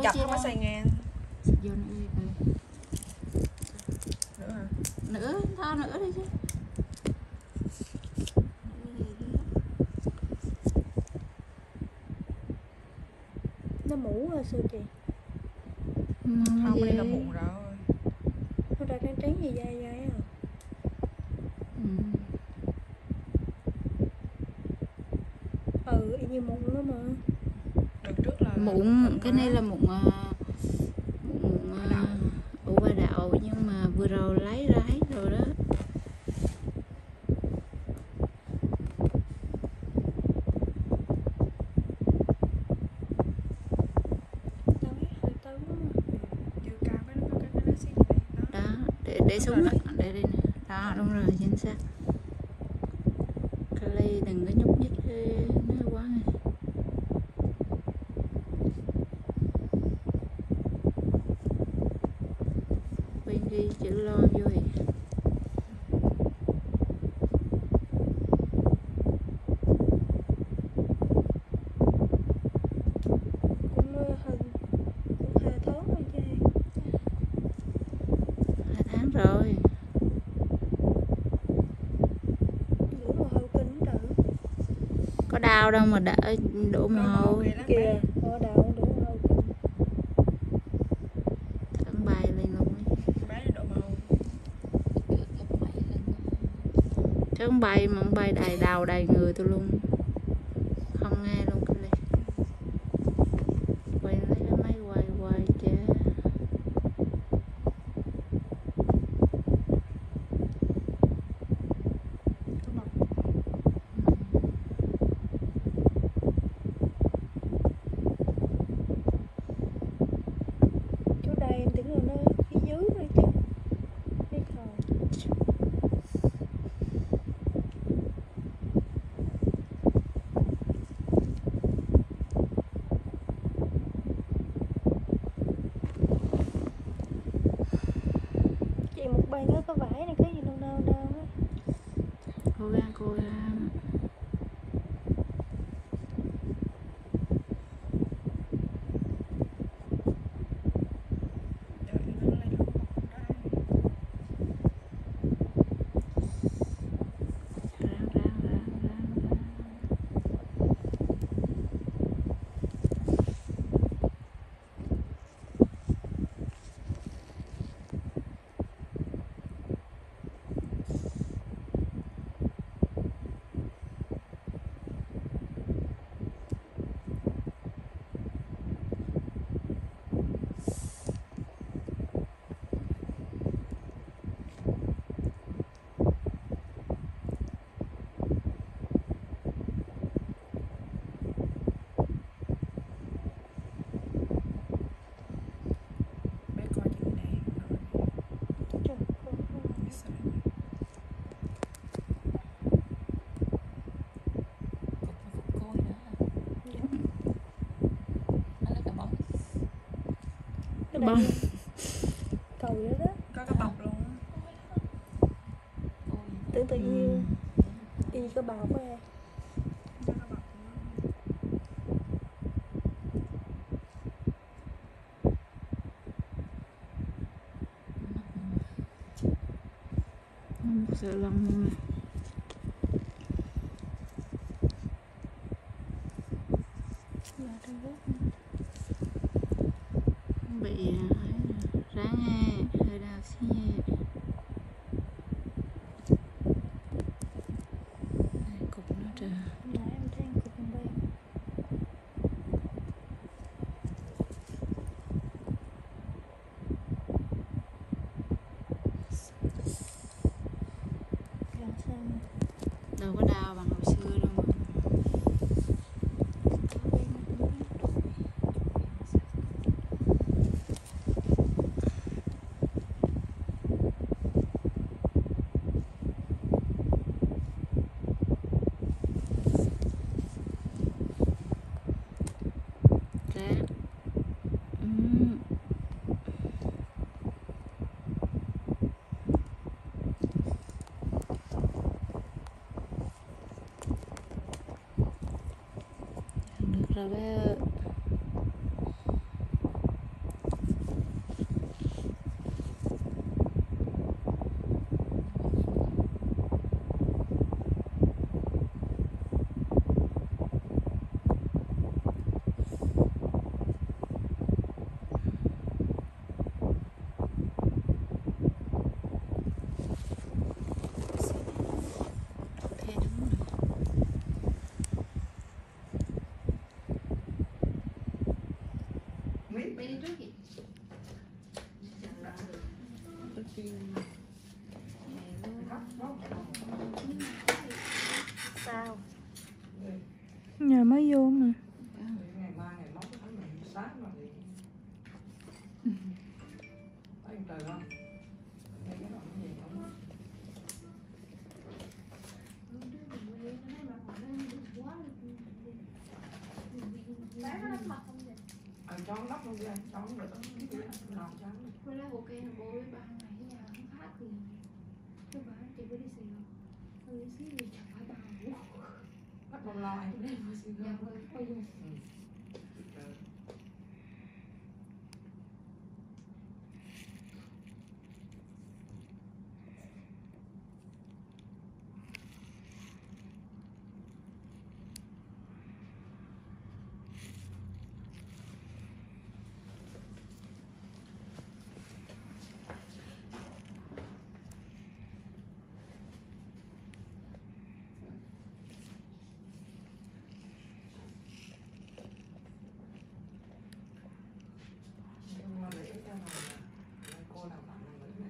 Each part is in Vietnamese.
chặt không có xây ngang. Vô nữa đi. Nữa hả? Nữa, tho nữa đi chứ. Nó mũ rồi sao chị? Không, cái này là muộn rồi. Nó ra trắng trắng gì dai dai à? Y như mụn đó mà. Đợt trước là mụn, cái này là mụn ủ ba đậu, nhưng mà vừa rồi lấy ra hết rồi đó. Để xuống đó, để đây nè. Đó, đúng rồi, chính xác. Cái ly đừng có nhúc nhích nó quá này. Bên ghi chữ lo vô thì cũng 2 tháng rồi chứ. 2 tháng rồi. Có đau đâu mà đỡ đổ mồ hôi kìa, có đau đổ mồ hôi. Thẳng bay lên luôn ấy. Bé đổ mồ hôi. Chứ không bay mà không bay đầy đầu đầy người tôi luôn. Không nghe luôn cái này. Quay lấy cái máy quay chứ. Em tưởng là nó phía dưới thôi chứ. Biết rồi. Chị một bài nữa có vải này, cái gì đâu đâu đâu á. Cố gắng cố gắng. Bông cầu đó đó, có cái bọc luôn. tưởng tự nhiên y cái bọc á. sợ lông luôn nè. Bị ráng nghe hơi đau xí nha. Cục nó trời. Nãy em thấy cục bên bên. Đâu có đau bằng hồi xưa đâu mà. Rồi bé đi trước chị. Sao? Nhà mới vô mà. Ngày mai ngày mốt tháng này sáng rồi thì thấy từ không? Nghe cái đoạn gì không? Cho nó lắp luôn đi anh, cho nó được làm cho nó. Với lại ok là bố với ba ngày ở nhà không phát thì tôi bảo chị có đi xì không? Tôi đi xí thì chẳng phải tao. Bắt đầu lo anh. Đây mà xì nhà thôi, coi như Nhưng mà để cho này là cô làm bạn này nữa này.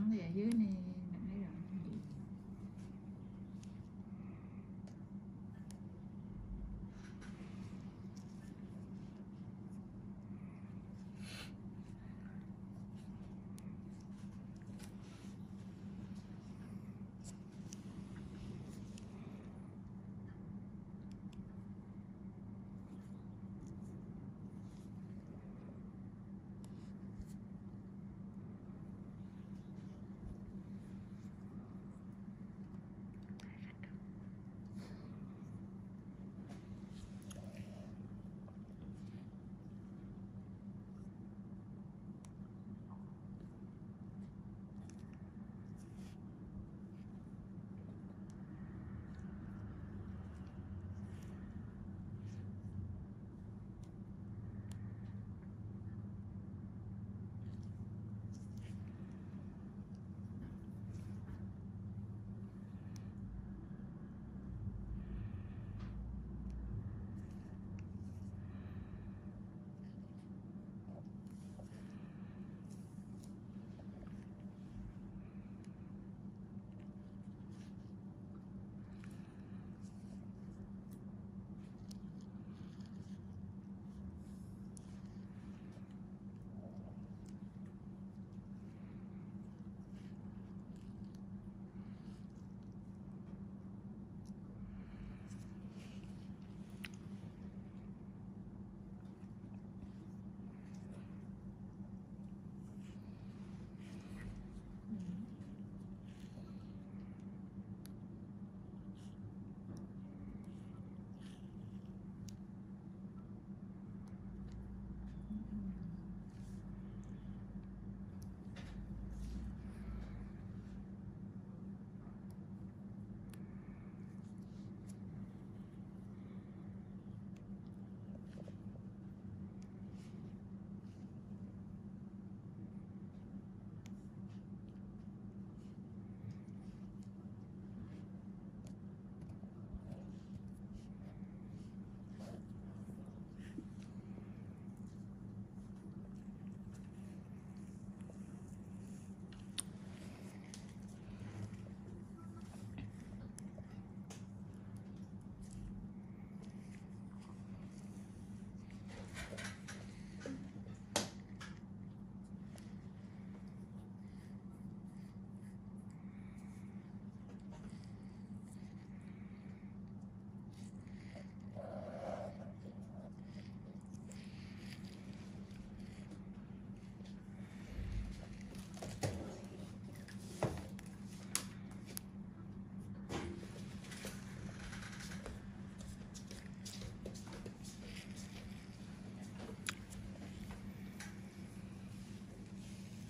thì ở dưới nè.